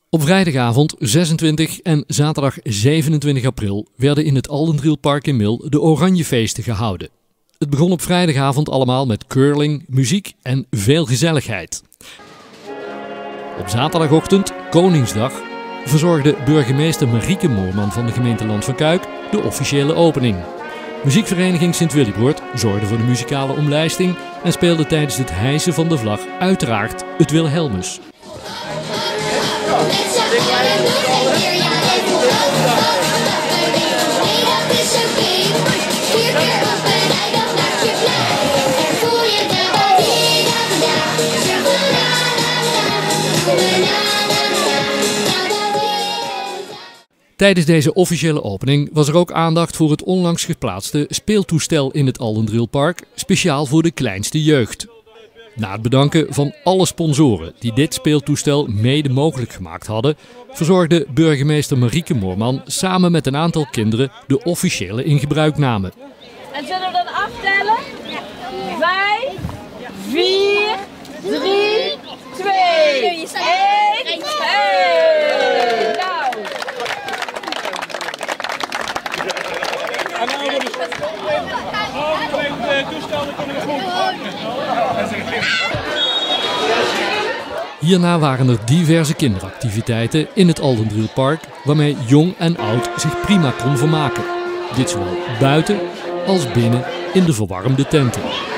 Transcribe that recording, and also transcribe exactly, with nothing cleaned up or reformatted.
Op vrijdagavond zesentwintig en zaterdag zevenentwintig april werden in het Aldendrielpark in Mil de Oranjefeesten gehouden. Het begon op vrijdagavond allemaal met curling, muziek en veel gezelligheid. Op zaterdagochtend, Koningsdag, verzorgde burgemeester Marieke Moorman van de gemeente Land van Kuik de officiële opening. Muziekvereniging Sint-Willibord zorgde voor de muzikale omlijsting en speelde tijdens het hijsen van de vlag uiteraard het Wilhelmus. Tijdens deze officiële opening was er ook aandacht voor het onlangs geplaatste speeltoestel in het Aldendrielpark, speciaal voor de kleinste jeugd. Na het bedanken van alle sponsoren die dit speeltoestel mede mogelijk gemaakt hadden, verzorgde burgemeester Marieke Moorman samen met een aantal kinderen de officiële ingebruikname. En zullen we dan aftellen? Vijf, vier, drie, twee, één. Hey! Nou. En nou de toestellen kunnen we goed. Hierna waren er diverse kinderactiviteiten in het Aldendrielpark waarmee jong en oud zich prima kon vermaken. Dit zowel buiten als binnen in de verwarmde tenten.